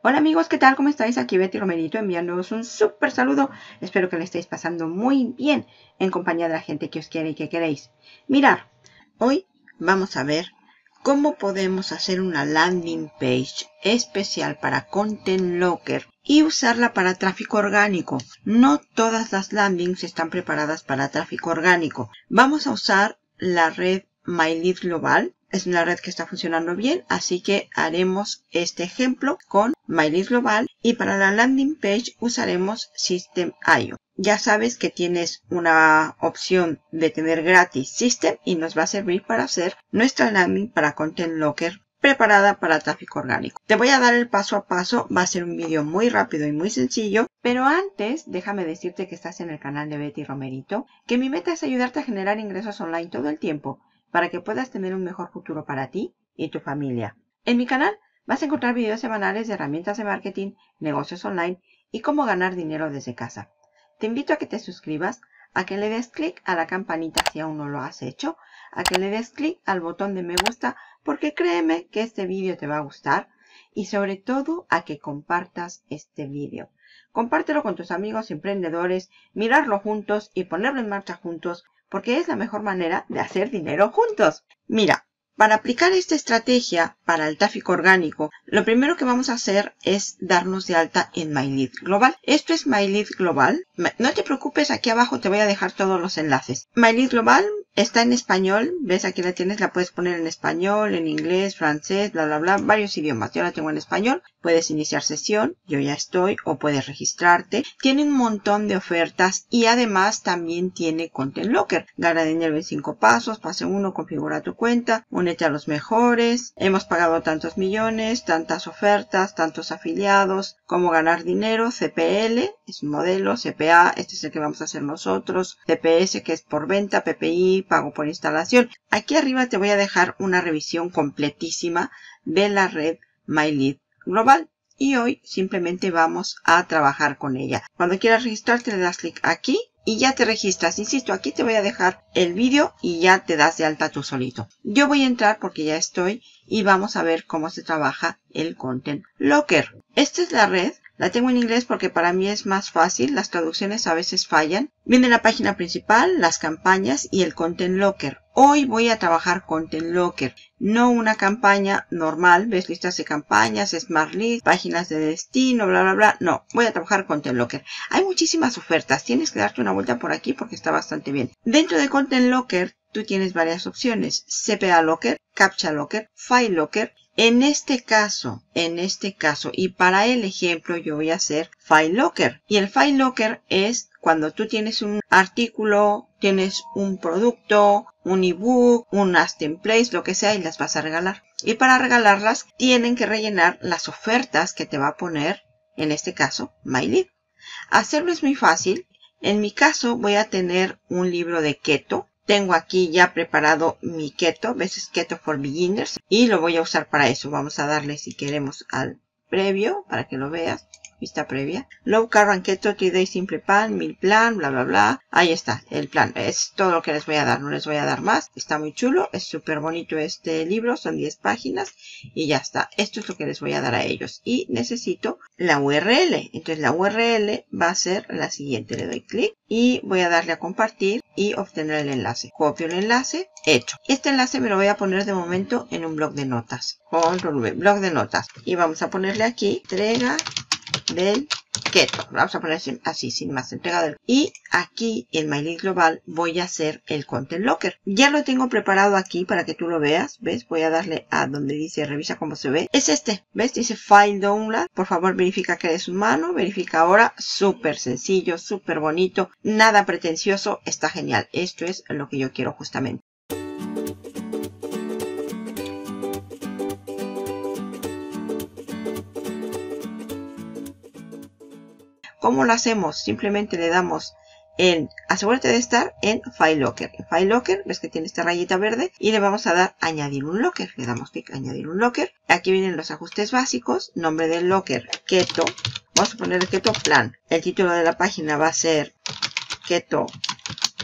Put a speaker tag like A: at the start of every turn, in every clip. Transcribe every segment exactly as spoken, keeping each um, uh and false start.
A: Hola amigos, ¿qué tal? ¿Cómo estáis? Aquí Betty Romerito enviándoos un súper saludo. Espero que le estéis pasando muy bien en compañía de la gente que os quiere y que queréis. Mirad, hoy vamos a ver cómo podemos hacer una landing page especial para Content Locker y usarla para tráfico orgánico. No todas las landings están preparadas para tráfico orgánico. Vamos a usar la red MyLead Global. Es una red que está funcionando bien, así que haremos este ejemplo con MyLead Global y para la landing page usaremos System punto i o. Ya sabes que tienes una opción de tener gratis System y nos va a servir para hacer nuestra landing para Content Locker preparada para tráfico orgánico. Te voy a dar el paso a paso, va a ser un vídeo muy rápido y muy sencillo, pero antes déjame decirte que estás en el canal de Betty Romerito, que mi meta es ayudarte a generar ingresos online todo el tiempo, para que puedas tener un mejor futuro para ti y tu familia. En mi canal vas a encontrar videos semanales de herramientas de marketing, negocios online y cómo ganar dinero desde casa. Te invito a que te suscribas, a que le des clic a la campanita si aún no lo has hecho, a que le des clic al botón de me gusta porque créeme que este vídeo te va a gustar y sobre todo a que compartas este vídeo. Compártelo con tus amigos emprendedores, mirarlo juntos y ponerlo en marcha juntos porque es la mejor manera de hacer dinero juntos. Mira, para aplicar esta estrategia para el tráfico orgánico, lo primero que vamos a hacer es darnos de alta en MyLead Global. Esto es MyLead Global. No te preocupes, aquí abajo te voy a dejar todos los enlaces. MyLead Global está en español. ¿Ves? Aquí la tienes, la puedes poner en español, en inglés, francés, bla, bla, bla, varios idiomas. Yo la tengo en español. Puedes iniciar sesión, yo ya estoy, o puedes registrarte. Tiene un montón de ofertas y además también tiene Content Locker. Gana dinero en cinco pasos, paso uno, configura tu cuenta, únete a los mejores, hemos pagado tantos millones, tantas ofertas, tantos afiliados, cómo ganar dinero, C P L, es un modelo, C P A, este es el que vamos a hacer nosotros, C P S que es por venta, P P I, pago por instalación. Aquí arriba te voy a dejar una revisión completísima de la red MyLead Global. Y hoy simplemente vamos a trabajar con ella. Cuando quieras registrarte le das clic aquí y ya te registras. Insisto, aquí te voy a dejar el vídeo y ya te das de alta tú solito. Yo voy a entrar porque ya estoy y vamos a ver cómo se trabaja el Content Locker. Esta es la red. La tengo en inglés porque para mí es más fácil. Las traducciones a veces fallan. Viene la página principal, las campañas y el Content Locker. Hoy voy a trabajar Content Locker, no una campaña normal. ¿Ves? Listas de campañas, Smart List, páginas de destino, bla, bla, bla. No, voy a trabajar Content Locker. Hay muchísimas ofertas. Tienes que darte una vuelta por aquí porque está bastante bien. Dentro de Content Locker, tú tienes varias opciones. C P A Locker, Captcha Locker, File Locker. En este caso, en este caso, y para el ejemplo yo voy a hacer File Locker. Y el File Locker es cuando tú tienes un artículo, tienes un producto, un ebook, unas templates, lo que sea, y las vas a regalar. Y para regalarlas, tienen que rellenar las ofertas que te va a poner, en este caso, MyLead. Hacerlo es muy fácil. En mi caso, voy a tener un libro de keto. Tengo aquí ya preparado mi keto, ves, es Keto for Beginners y lo voy a usar para eso. Vamos a darle si queremos al previo para que lo veas. Vista previa. Low Carb and Keto, tres Day Simple Plan, Meal Plan, bla, bla, bla. Ahí está, el plan. Es todo lo que les voy a dar, no les voy a dar más. Está muy chulo, es súper bonito este libro, son diez páginas y ya está. Esto es lo que les voy a dar a ellos. Y necesito la U R L. Entonces la U R L va a ser la siguiente. Le doy clic y voy a darle a compartir y obtener el enlace. Copio el enlace, hecho. Este enlace me lo voy a poner de momento en un blog de notas. Control V, blog de notas. Y vamos a ponerle aquí, entrega del keto. Vamos a poner así, sin más, entrega del. Y aquí en MyLead Global voy a hacer el Content Locker. Ya lo tengo preparado aquí para que tú lo veas. ¿Ves? Voy a darle a donde dice revisa cómo se ve. Es este. ¿Ves? Dice File Download. Por favor, verifica que eres humano. Verifica ahora. Súper sencillo, súper bonito. Nada pretencioso. Está genial. Esto es lo que yo quiero justamente. ¿Cómo lo hacemos? Simplemente le damos en, asegúrate de estar en File Locker. En File Locker, ves que tiene esta rayita verde y le vamos a dar añadir un locker. Le damos clic añadir un locker. Aquí vienen los ajustes básicos. Nombre del locker, keto. Vamos a poner el keto plan. El título de la página va a ser keto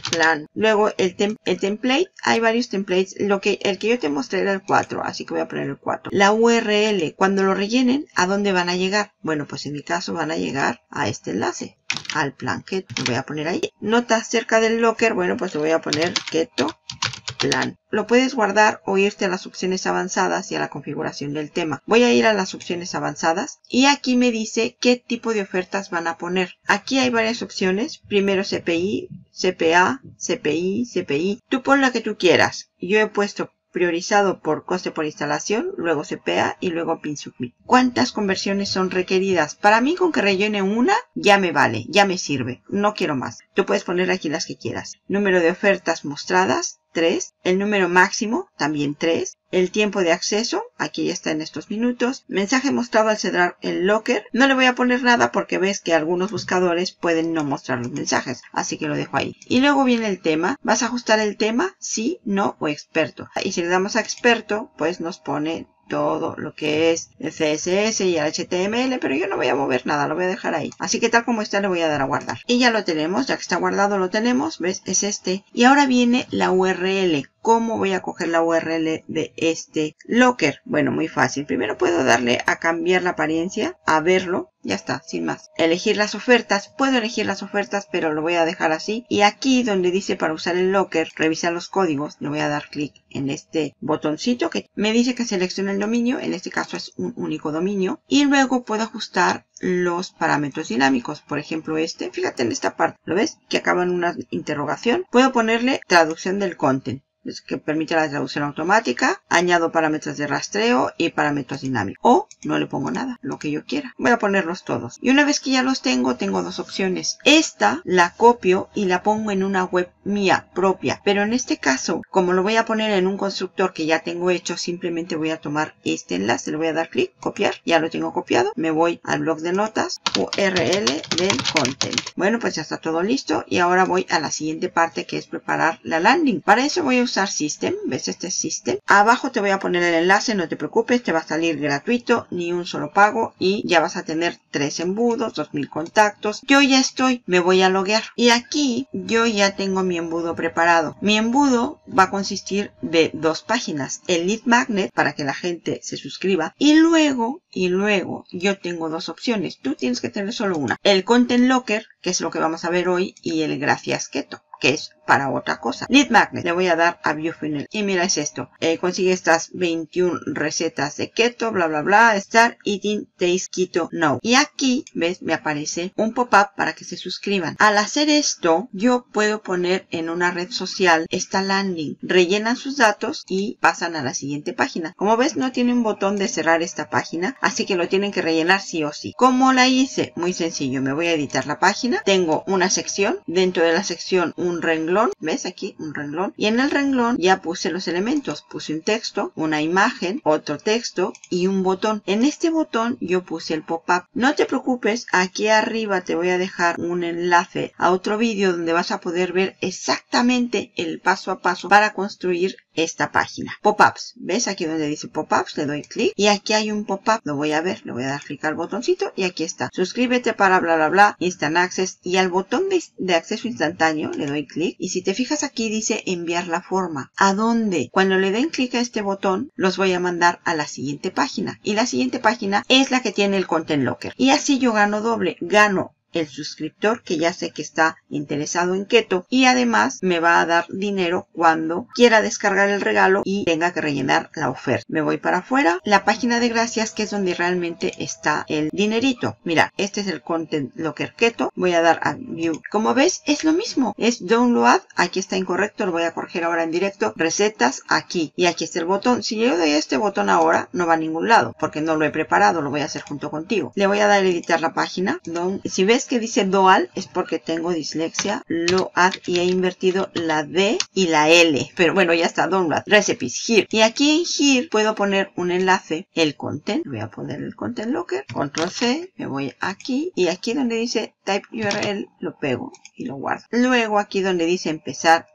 A: plan. Luego el, tem el template, hay varios templates. Lo que, el que yo te mostré era el cuatro, así que voy a poner el cuatro. La U R L, cuando lo rellenen, ¿a dónde van a llegar? Bueno, pues en mi caso van a llegar a este enlace, al plan Keto. Lo voy a poner ahí. Nota acerca del Locker, bueno, pues le voy a poner Keto plan. Lo puedes guardar o irte a las opciones avanzadas y a la configuración del tema. Voy a ir a las opciones avanzadas y aquí me dice qué tipo de ofertas van a poner. Aquí hay varias opciones. Primero C P I, C P A, C P I, C P I. Tú pon la que tú quieras. Yo he puesto priorizado por coste por instalación, luego C P A y luego Pin Submit. ¿Cuántas conversiones son requeridas? Para mí con que rellene una ya me vale, ya me sirve. No quiero más. Tú puedes poner aquí las que quieras. Número de ofertas mostradas, tres. El número máximo, también tres. El tiempo de acceso, aquí ya está en estos minutos. Mensaje mostrado al cerrar el Locker. No le voy a poner nada porque ves que algunos buscadores pueden no mostrar los mensajes. Así que lo dejo ahí. Y luego viene el tema. ¿Vas a ajustar el tema? Sí, no o experto. Y si le damos a experto, pues nos pone todo lo que es el C S S y el H T M L, pero yo no voy a mover nada, lo voy a dejar ahí. Así que tal como está le voy a dar a guardar. Y ya lo tenemos, ya que está guardado lo tenemos, ¿ves? Es este. Y ahora viene la U R L. ¿Cómo voy a coger la U R L de este Locker? Bueno, muy fácil. Primero puedo darle a cambiar la apariencia, a verlo. Ya está, sin más. Elegir las ofertas. Puedo elegir las ofertas, pero lo voy a dejar así. Y aquí donde dice para usar el Locker, revisar los códigos, le voy a dar clic en este botoncito que me dice que seleccione el dominio. En este caso es un único dominio. Y luego puedo ajustar los parámetros dinámicos. Por ejemplo este. Fíjate en esta parte. ¿Lo ves? Que acaba en una interrogación. Puedo ponerle traducción del content, que permite la traducción automática, añado parámetros de rastreo y parámetros dinámicos. O no le pongo nada, lo que yo quiera. Voy a ponerlos todos. Y una vez que ya los tengo, tengo dos opciones. Esta la copio y la pongo en una web mía propia. Pero en este caso, como lo voy a poner en un constructor que ya tengo hecho, simplemente voy a tomar este enlace. Le voy a dar clic, copiar. Ya lo tengo copiado. Me voy al blog de notas, U R L del content. Bueno, pues ya está todo listo. Y ahora voy a la siguiente parte, que es preparar la landing. Para eso voy a usar System, ¿ves? Este es System. Abajo te voy a poner el enlace, no te preocupes, te va a salir gratuito, ni un solo pago y ya vas a tener tres embudos, dos mil contactos. Yo ya estoy, me voy a loguear y aquí yo ya tengo mi embudo preparado. Mi embudo va a consistir de dos páginas, el lead magnet para que la gente se suscriba y luego, y luego yo tengo dos opciones. Tú tienes que tener solo una, el Content Locker, que es lo que vamos a ver hoy, y el Gracias Keto, que es para otra cosa. Lead Magnet. Le voy a dar a View Funnel. Y mira, es esto. Eh, consigue estas veintiuna recetas de keto, bla, bla, bla. Start Eating Taste Keto Now. Y aquí, ¿ves? Me aparece un pop-up para que se suscriban. Al hacer esto, yo puedo poner en una red social esta landing. Rellenan sus datos y pasan a la siguiente página. Como ves, no tiene un botón de cerrar esta página, así que lo tienen que rellenar sí o sí. ¿Cómo la hice? Muy sencillo. Me voy a editar la página. Tengo una sección. Dentro de la sección, un renglón. ¿Ves aquí? Un renglón. Y en el renglón ya puse los elementos. Puse un texto, una imagen, otro texto y un botón. En este botón yo puse el pop-up. No te preocupes, aquí arriba te voy a dejar un enlace a otro vídeo donde vas a poder ver exactamente el paso a paso para construir esta página. Pop-ups. ¿Ves? Aquí donde dice pop-ups, le doy clic y aquí hay un pop-up. Lo voy a ver, le voy a dar clic al botoncito y aquí está. Suscríbete para bla bla bla, Instant Access, y al botón de, de acceso instantáneo le doy clic y si te fijas aquí dice enviar la forma. ¿A dónde? Cuando le den clic a este botón los voy a mandar a la siguiente página y la siguiente página es la que tiene el Content Locker y así yo gano doble. Gano el suscriptor que ya sé que está interesado en keto y además me va a dar dinero cuando quiera descargar el regalo y tenga que rellenar la oferta. Me voy para afuera, la página de gracias, que es donde realmente está el dinerito. Mira, este es el Content Locker Keto. Voy a dar a View. Como ves, es lo mismo. Es Download. Aquí está incorrecto, lo voy a corregir ahora en directo. Recetas, aquí. Y aquí está el botón. Si yo doy a este botón ahora, no va a ningún lado porque no lo he preparado. Lo voy a hacer junto contigo. Le voy a dar a editar la página. Si ves que dice Doal, es porque tengo dislexia, lo add y he invertido la D y la L, pero bueno, ya está. Download Recipes Here, y aquí en Here puedo poner un enlace, el content. Voy a poner el Content Locker, control C, me voy aquí y aquí donde dice Type U R L lo pego y lo guardo. Luego aquí donde dice empezar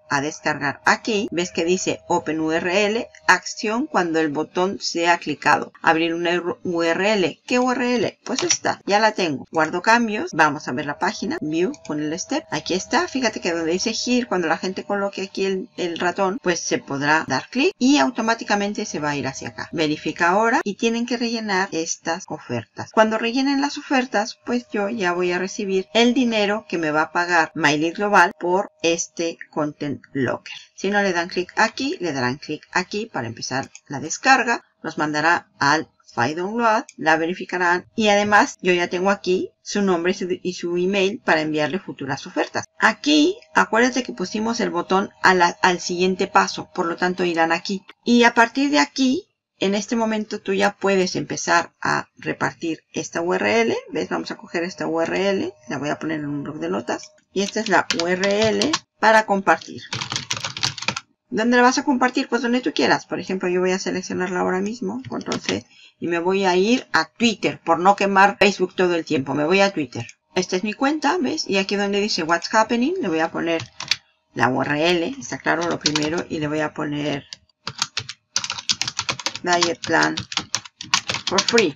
A: a descargar aquí, ves que dice Open U R L, acción cuando el botón sea clicado. Abrir una U R L. ¿Qué U R L? Pues esta, ya la tengo. Guardo cambios, vamos a ver la página, View con el step. Aquí está, fíjate que donde dice Here, cuando la gente coloque aquí el, el ratón, pues se podrá dar clic y automáticamente se va a ir hacia acá. Verifica ahora y tienen que rellenar estas ofertas. Cuando rellenen las ofertas, pues yo ya voy a recibir el dinero que me va a pagar MyLead Global por este Content Locker. Si no le dan clic aquí, le darán clic aquí para empezar la descarga. Los mandará al File Download, la verificarán y además yo ya tengo aquí su nombre y su, y su email para enviarle futuras ofertas. Aquí, acuérdate que pusimos el botón a la, al siguiente paso, por lo tanto irán aquí. Y a partir de aquí, en este momento tú ya puedes empezar a repartir esta U R L. ¿Ves? Vamos a coger esta U R L, la voy a poner en un bloc de notas. Y esta es la U R L para compartir. ¿Dónde la vas a compartir? Pues donde tú quieras. Por ejemplo, yo voy a seleccionarla ahora mismo, control C, y me voy a ir a Twitter, por no quemar Facebook todo el tiempo. Me voy a Twitter. Esta es mi cuenta, ¿ves? Y aquí donde dice What's Happening, le voy a poner la U R L, está claro, lo primero, y le voy a poner Diet Plan for Free.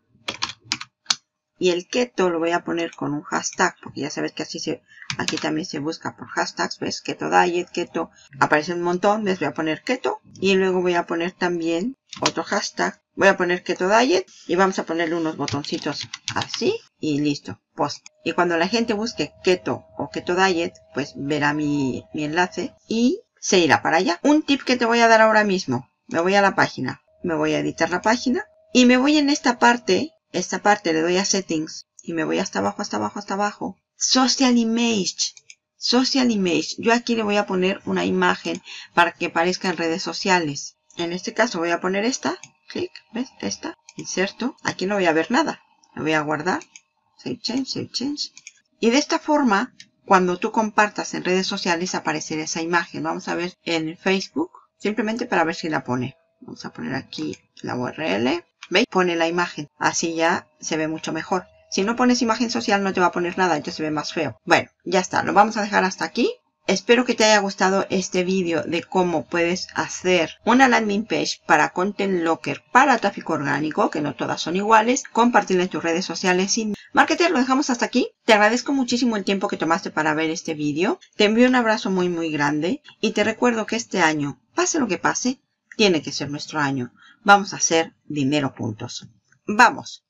A: Y el keto lo voy a poner con un hashtag, porque ya sabes que así se, aquí también se busca por hashtags, ¿ves? Keto Diet, keto, aparece un montón, ¿ves? Voy a poner keto y luego voy a poner también otro hashtag. Voy a poner keto diet y vamos a ponerle unos botoncitos así y listo, post. Y cuando la gente busque keto o keto diet, pues verá mi, mi enlace y se irá para allá. Un tip que te voy a dar ahora mismo, me voy a la página, me voy a editar la página y me voy en esta parte. Esta parte le doy a Settings y me voy hasta abajo, hasta abajo, hasta abajo. Social Image. Social Image. Yo aquí le voy a poner una imagen para que aparezca en redes sociales. En este caso voy a poner esta. Clic. ¿Ves? Esta. Inserto. Aquí no voy a ver nada. La voy a guardar. Save Change, Save Change. Y de esta forma, cuando tú compartas en redes sociales, aparecerá esa imagen. Vamos a ver en Facebook. Simplemente para ver si la pone. Vamos a poner aquí la U R L. ¿Veis? Pone la imagen. Así ya se ve mucho mejor. Si no pones imagen social no te va a poner nada. Entonces se ve más feo. Bueno, ya está. Lo vamos a dejar hasta aquí. Espero que te haya gustado este vídeo de cómo puedes hacer una landing page para Content Locker para tráfico orgánico, que no todas son iguales. Compartirla en tus redes sociales sin marketer. Lo dejamos hasta aquí. Te agradezco muchísimo el tiempo que tomaste para ver este vídeo. Te envío un abrazo muy muy grande. Y te recuerdo que este año, pase lo que pase, tiene que ser nuestro año. Vamos a hacer dinero juntos. ¡Vamos!